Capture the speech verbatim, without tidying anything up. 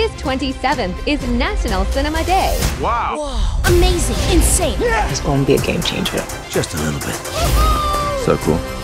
August twenty-seventh is National Cinema Day. Wow. Whoa. Amazing. Insane. It's going to be a game changer. Just a little bit. So cool.